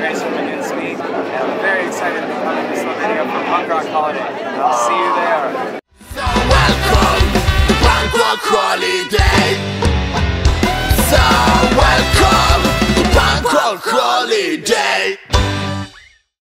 race from against me, and I'm very excited to be coming to Slovenia for Punk Rock Holiday. And I'll see you there. So welcome to Punk Rock Holiday. So welcome to Punk Rock Holiday.